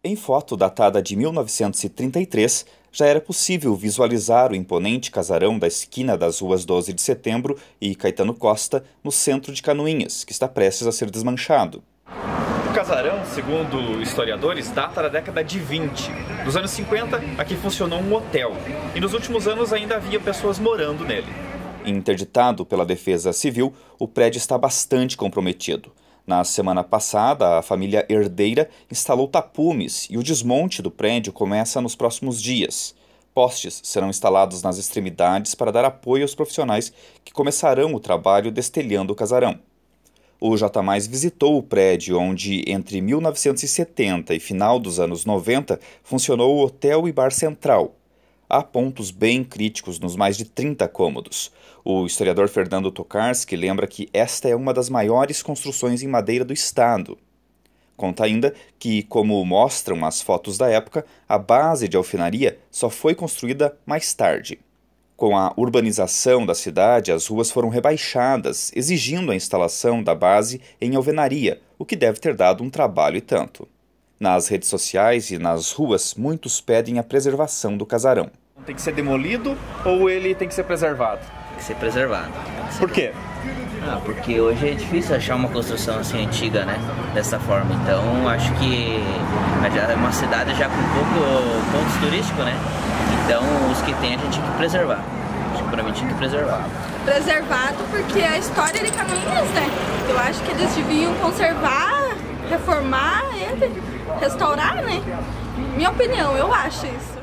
Em foto datada de 1933, já era possível visualizar o imponente casarão da esquina das ruas 12 de Setembro e Caetano Costa, no centro de Canoinhas, que está prestes a ser desmanchado. O casarão, segundo historiadores, data da década de 20. Nos anos 50, aqui funcionou um hotel, e nos últimos anos ainda havia pessoas morando nele. Interditado pela Defesa Civil, o prédio está bastante comprometido. Na semana passada, a família herdeira instalou tapumes e o desmonte do prédio começa nos próximos dias. Postes serão instalados nas extremidades para dar apoio aos profissionais que começarão o trabalho destelhando o casarão. O J+ visitou o prédio onde, entre 1970 e final dos anos 90, funcionou o Hotel e Bar Central. Há pontos bem críticos nos mais de 30 cômodos. O historiador Fernando Tokarski lembra que esta é uma das maiores construções em madeira do estado. Conta ainda que, como mostram as fotos da época, a base de alvenaria só foi construída mais tarde. Com a urbanização da cidade, as ruas foram rebaixadas, exigindo a instalação da base em alvenaria, o que deve ter dado um trabalho e tanto. Nas redes sociais e nas ruas, muitos pedem a preservação do casarão. Tem que ser demolido ou ele tem que ser preservado? Tem que ser preservado. Por quê? Porque hoje é difícil achar uma construção assim antiga, né? Dessa forma. Então, acho que já é uma cidade já com pouco pontos turísticos, né? Então, os que tem a gente tem que preservar. Acho que pra mim tinha que preservar. Preservado porque a história de Canoinhas, né? Eu acho que eles deviam conservar, reformar ele, restaurar, né? Minha opinião, eu acho isso.